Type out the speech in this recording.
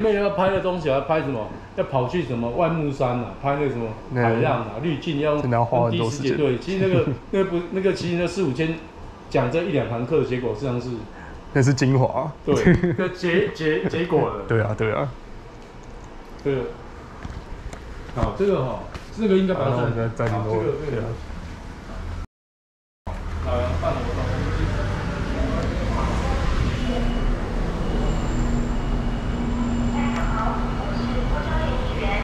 妹要拍的东西要拍什么？要跑去什么万木山啊，拍那什么海浪啊、滤镜，要真的要花很多时间。 对，其实其实那4、5千讲这1、2堂课，结果实际上是那是精华。 对，结果了。 对啊，对啊。 这个好，这个应该把它再顶多。对啊。